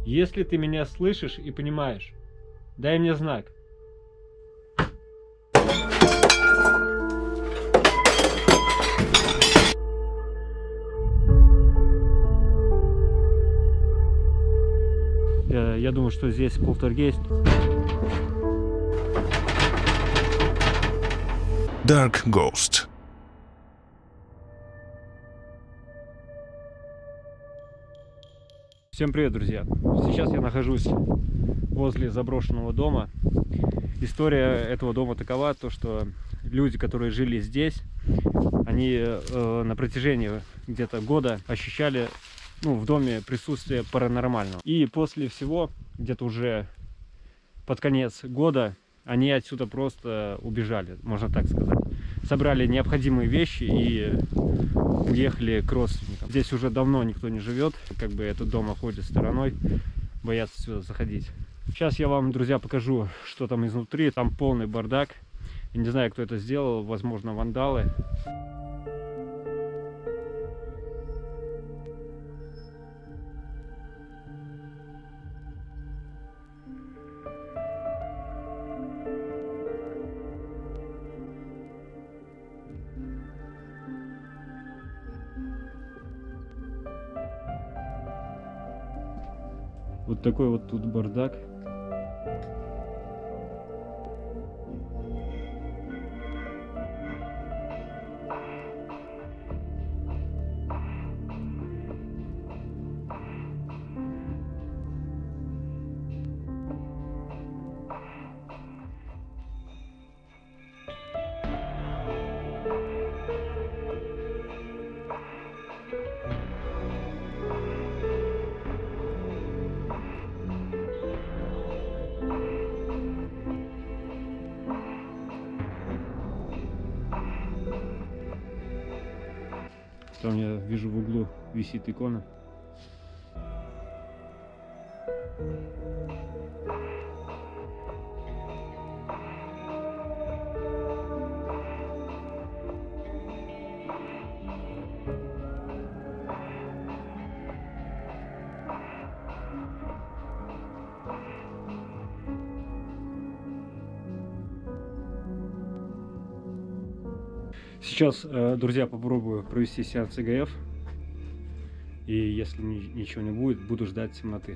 Если ты меня слышишь и понимаешь, дай мне знак. Я думаю, что здесь полтергейст. Dark Ghost. Всем привет, друзья! Сейчас я нахожусь возле заброшенного дома. История этого дома такова, то что люди, которые жили здесь, они на протяжении где-то года ощущали в доме присутствие паранормального. И после всего, где-то уже под конец года, они отсюда просто убежали, можно так сказать. Собрали необходимые вещи и уехали к родственникам. Здесь уже давно никто не живет, как бы этот дом обходит стороной, боятся сюда заходить. Сейчас я вам, друзья, покажу, что там изнутри. Там полный бардак. Я не знаю, кто это сделал, возможно, вандалы. Вот такой вот тут бардак. Там я вижу в углу висит икона. Сейчас, друзья, попробую провести сеанс ИГФ. И если ничего не будет, буду ждать темноты.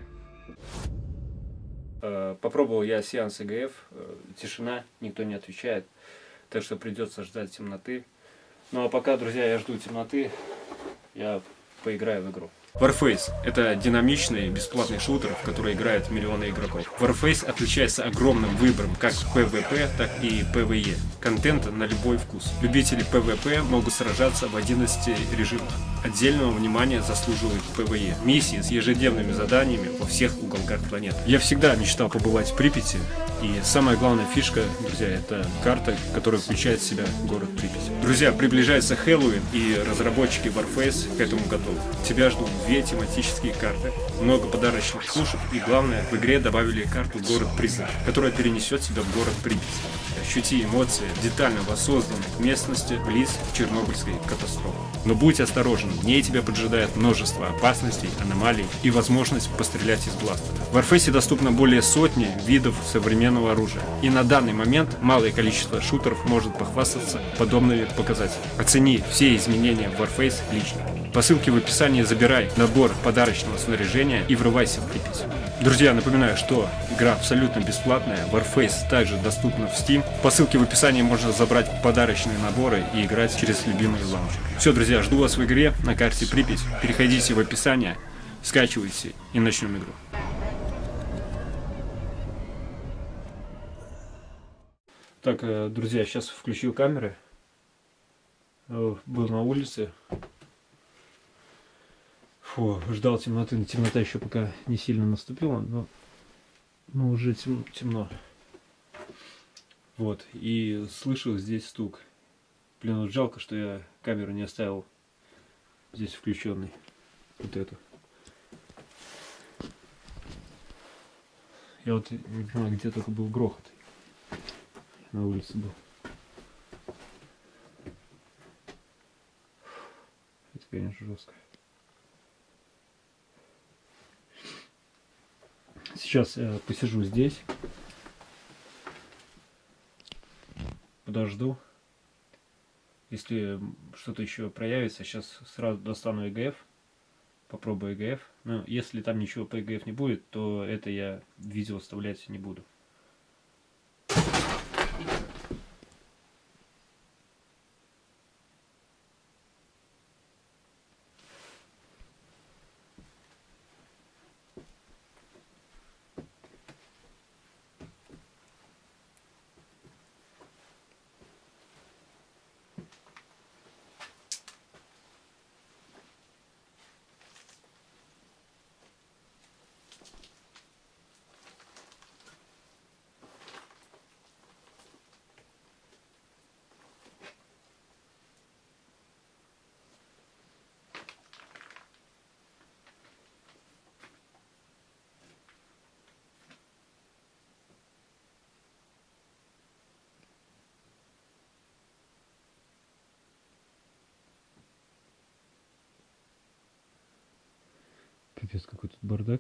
Попробовал я сеанс ИГФ. Тишина, никто не отвечает. Так что придется ждать темноты. Ну а пока, друзья, я жду темноты, я поиграю в игру. Warface — это динамичный бесплатный шутер, в который играют миллионы игроков. Warface отличается огромным выбором как PvP, так и PvE. Контента на любой вкус. Любители PvP могут сражаться в 11 режимах. Отдельного внимания заслуживает PvE. Миссии с ежедневными заданиями во всех уголках планеты. Я всегда мечтал побывать в Припяти. И самая главная фишка, друзья, это карта, которая включает в себя город Припять. Друзья, приближается Хэллоуин, и разработчики Warface к этому готовы. Тебя ждут 2 тематические карты, много подарочных слушек, и главное, в игре добавили карту город Призрак, которая перенесет тебя в город Припять. Ощути эмоции детально воссозданной местности близ Чернобыльской катастрофы. Но будь осторожен, в ней тебя поджидает множество опасностей, аномалий и возможность пострелять из бластера. В Warface доступно более сотни видов современного оружия, и на данный момент малое количество шутеров может похвастаться подобными показателями. Оцени все изменения в Warface лично. По ссылке в описании забирай набор подарочного снаряжения и врывайся в Припять. Друзья, напоминаю, что игра абсолютно бесплатная, Warface также доступна в Steam. По ссылке в описании можно забрать подарочные наборы и играть через любимые лаунчеры. Все, друзья, жду вас в игре на карте Припять. Переходите в описание, скачивайте и начнем игру. Так, друзья, сейчас включил камеры. Был на улице. Фу, ждал темноты. Темнота еще пока не сильно наступила, но уже темно. Вот, и слышу здесь стук. Блин, вот жалко, что я камеру не оставил здесь включенной. Вот эту. Я вот не понимаю, где только был грохот. На улице был. Это, конечно, жестко. Сейчас я посижу здесь, подожду. Если что-то еще проявится, сейчас сразу достану ЕГФ, попробую ЕГФ. Но если там ничего по ЕГФ не будет, то это я видео вставлять не буду. Пипец, какой тут бардак.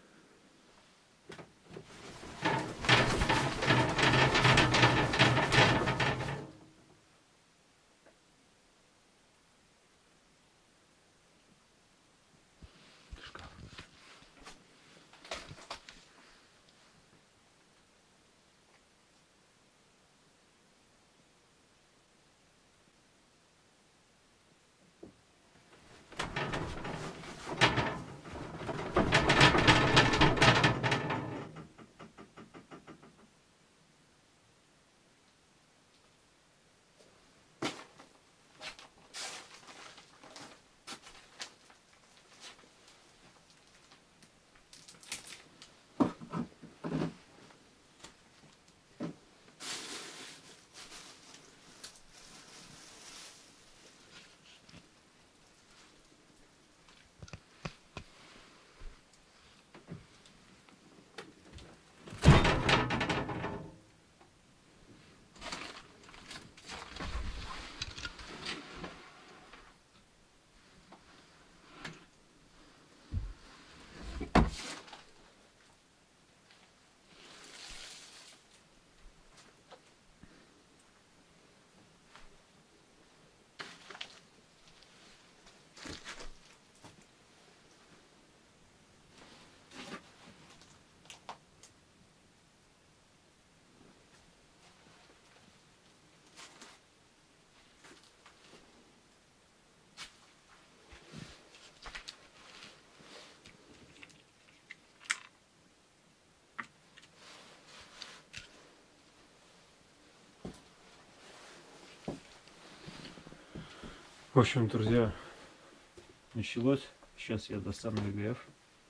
В общем, друзья, началось. Сейчас я достану ЕГФ.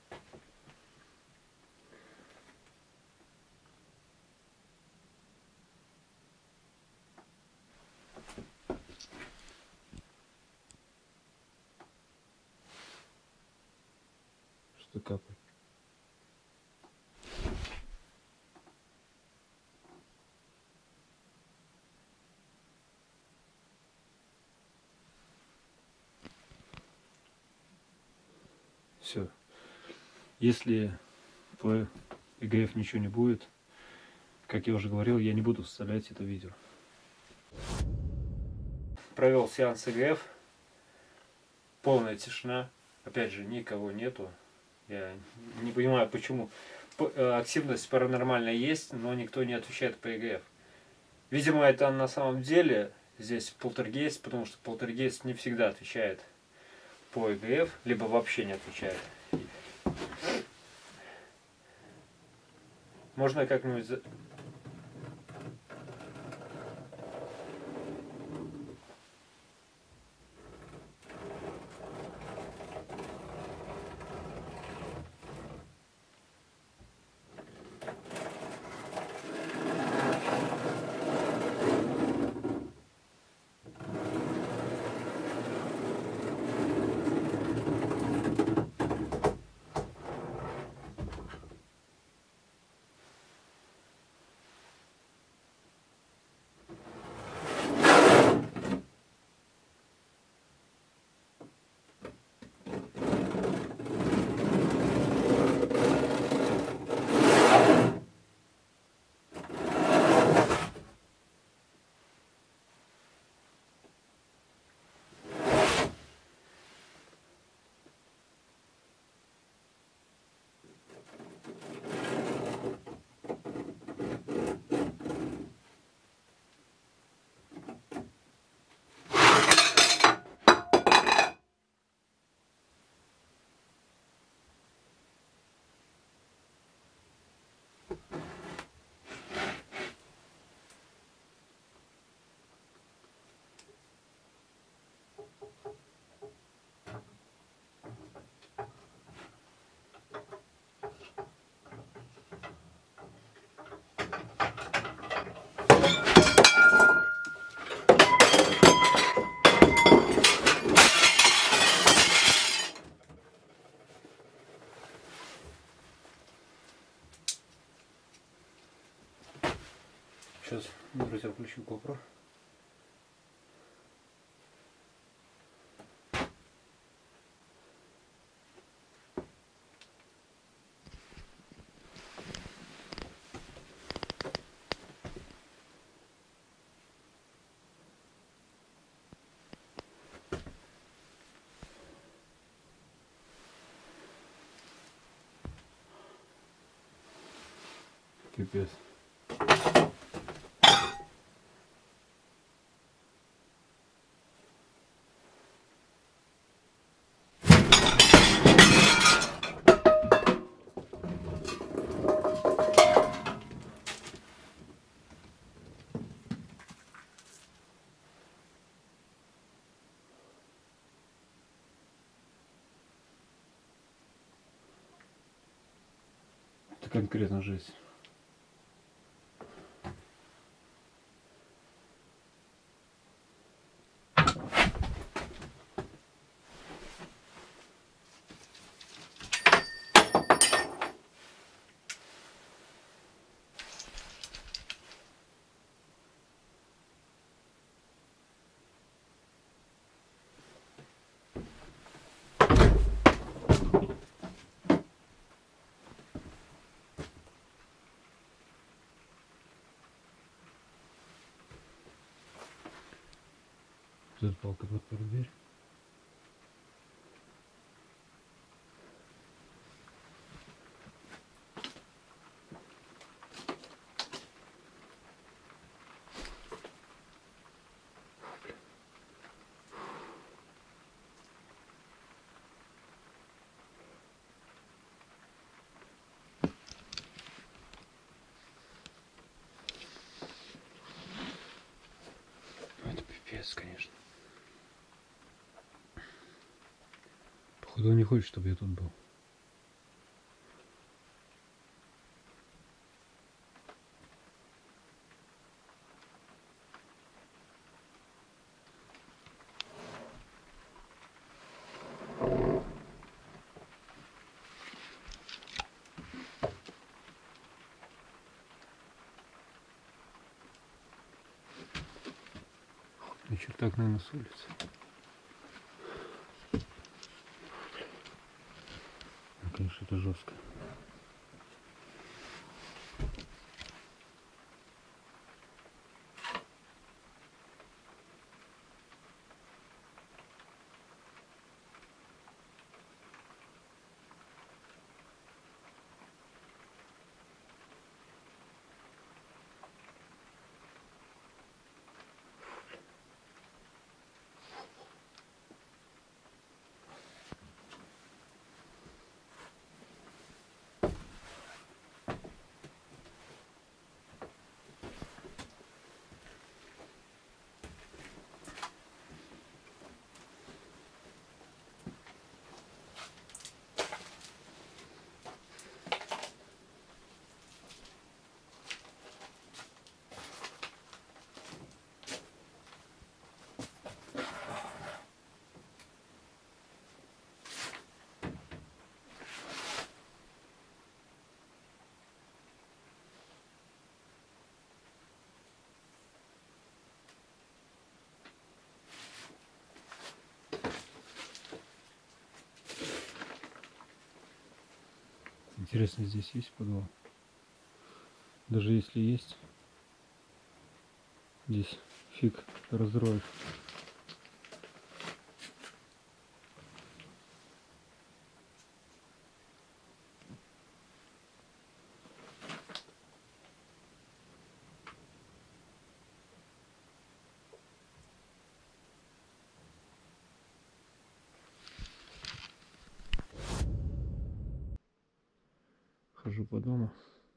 Что капает? Все. Если по ЕГФ ничего не будет, как я уже говорил, я не буду вставлять это видео. Провел сеанс ЕГФ. Полная тишина. Опять же, никого нету. Я не понимаю, почему. Активность паранормальная есть, но никто не отвечает по ЕГФ. Видимо, это на самом деле здесь полтергейст, потому что полтергейст не всегда отвечает по ЕГФ, либо вообще не отвечает. Можно как-нибудь... я включу GoPro. Пипец. Это конкретно жесть. Тут палка подпер дверь. Это пипец, конечно. Походу он не хочет, чтобы я тут был. Еще так, наверное, с улицы. Ну, конечно, это жестко. Интересно, здесь есть подвал? Даже если есть, здесь фиг разроешь. Хожу по дому.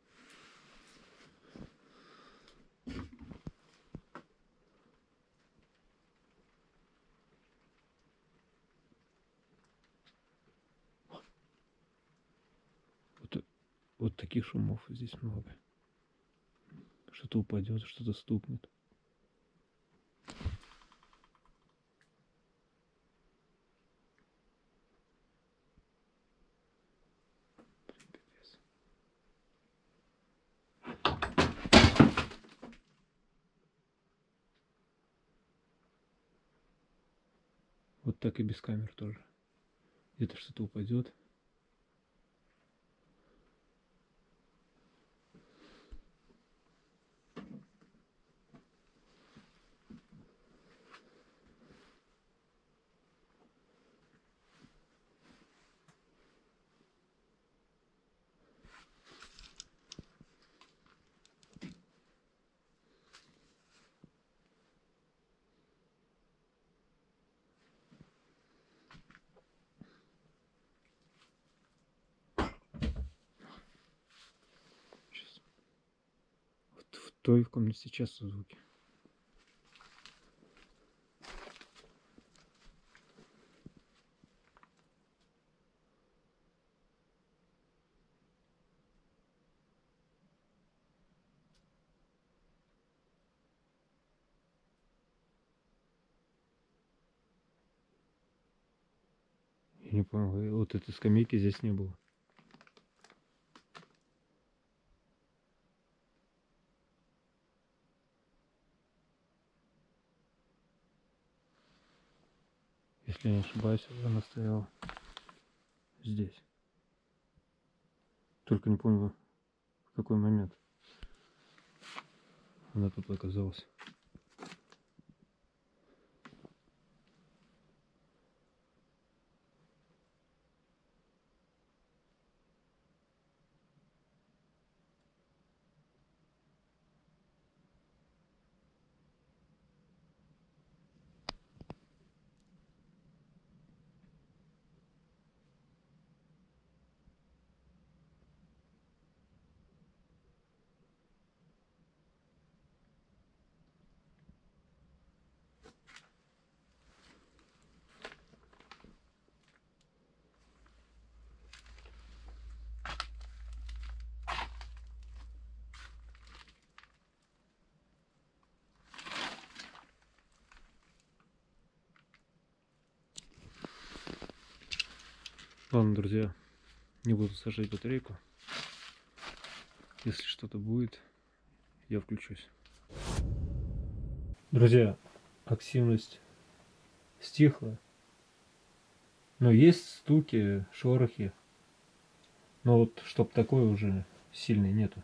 Вот таких шумов здесь много. Что-то упадет, что-то стукнет. Вот так и без камер тоже. Где-то что-то упадет. Сейчас. Вот в той комнате сейчас звуки. Я не понял, вот этой скамейки здесь не было. Если я не ошибаюсь, она стояла здесь. Только не помню, в какой момент она тут оказалась. Ладно, друзья, не буду сажать батарейку. Если что-то будет, я включусь. Друзья, активность стихла. Но есть стуки, шорохи. Но вот чтоб такой уже сильный нету.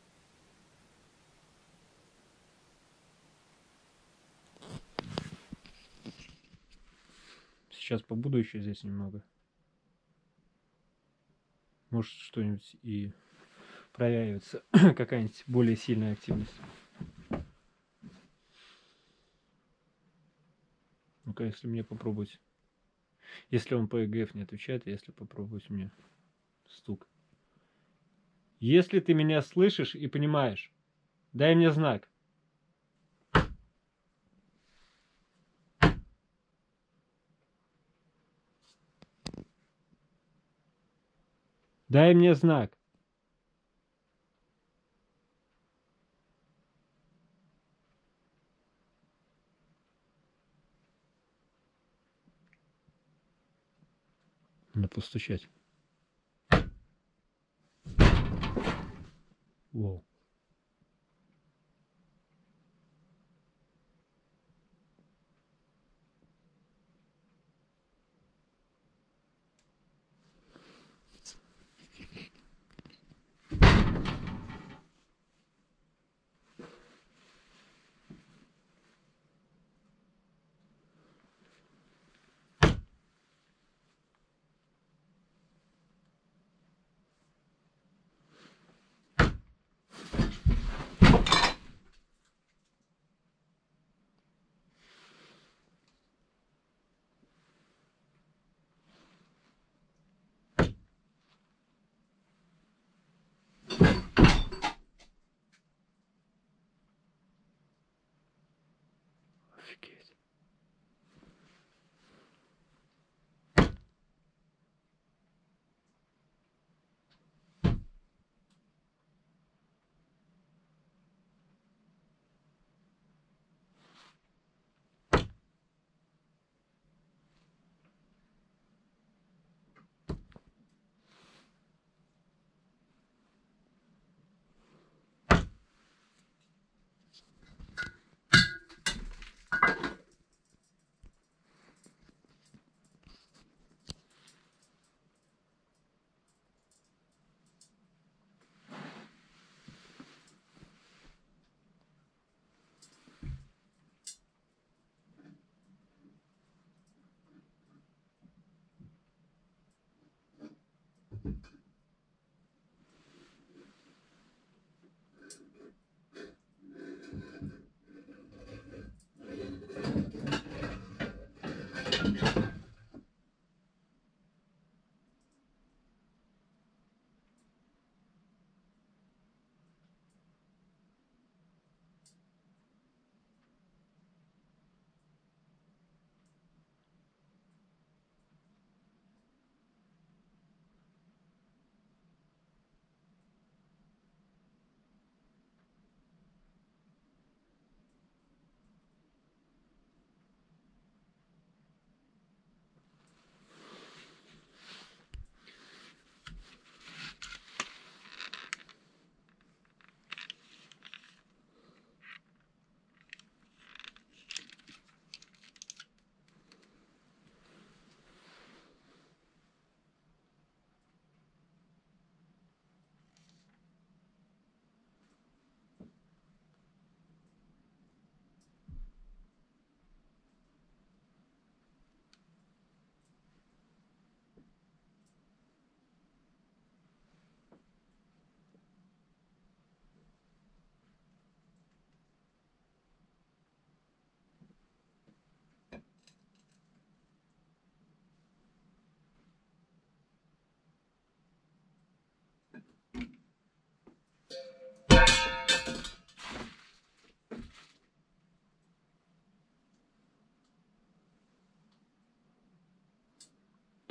Сейчас побуду еще здесь немного. Может что-нибудь и проявится. Какая-нибудь более сильная активность. Ну-ка, если мне попробовать. Если он по ЭГФ не отвечает, если попробовать мне стук. Если ты меня слышишь и понимаешь, дай мне знак. Дай мне знак. Надо постучать. Воу.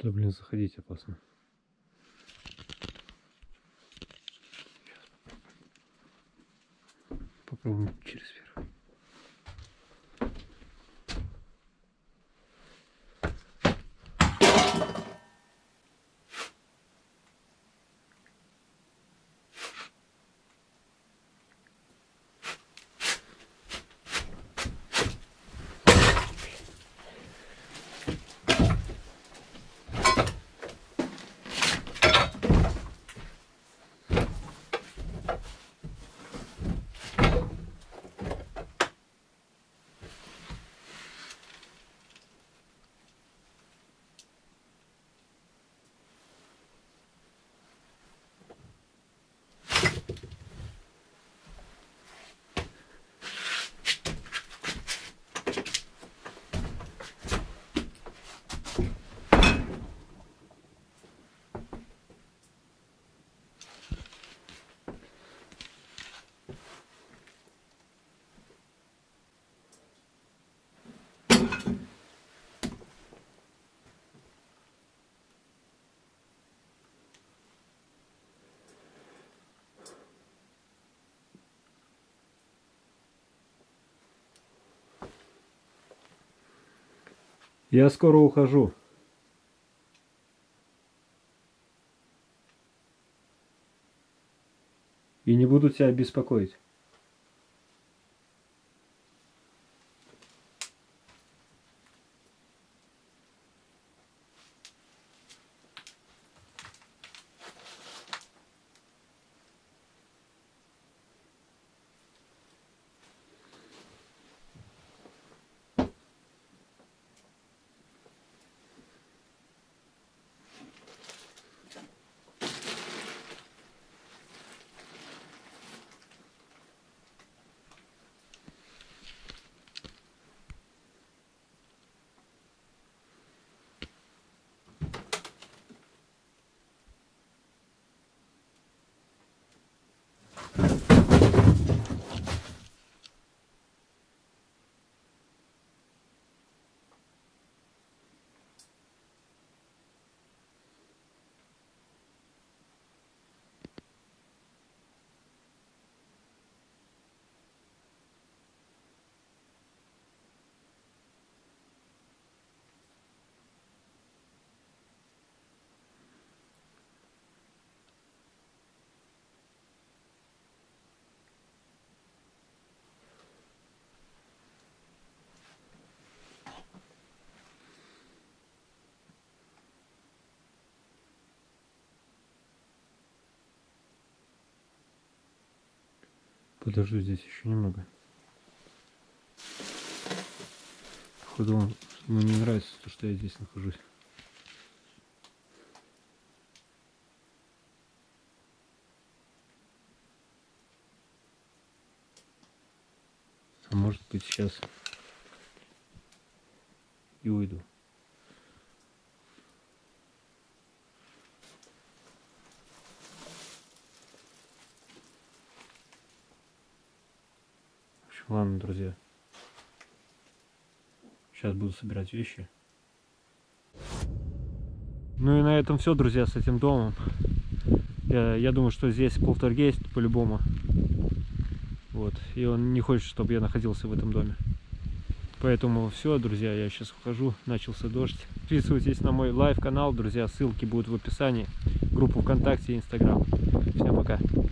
Сюда, блин, заходить опасно. Попробуем через верх. Я скоро ухожу. И не буду тебя беспокоить. Подожду здесь еще немного. Походу, ему не нравится то, что я здесь нахожусь. А может быть, сейчас и уйду. Ладно, друзья. Сейчас буду собирать вещи. Ну и на этом все, друзья, с этим домом. Я думаю, что здесь полтергейст по-любому. Вот. И он не хочет, чтобы я находился в этом доме. Поэтому все, друзья, я сейчас ухожу. Начался дождь. Подписывайтесь на мой лайв-канал, друзья. Ссылки будут в описании. Группу ВКонтакте и Инстаграм. Всем пока.